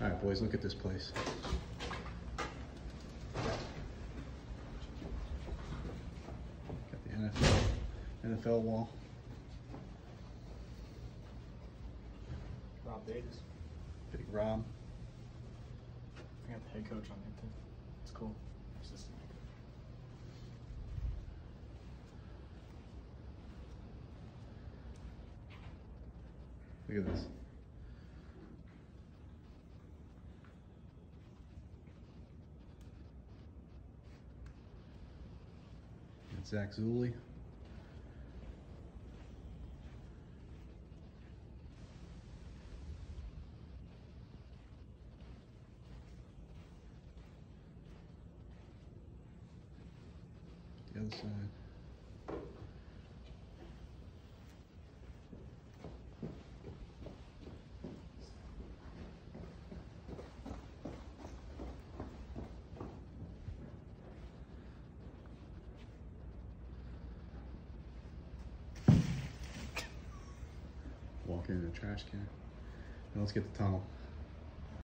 All right, boys, look at this place. Got the NFL wall. Rob Davis. Big Rob. I got the head coach on there too. It's cool. Assistant. Look at this. And Zach Zulli. The other side. Walk in a trash can. Now let's get the tunnel.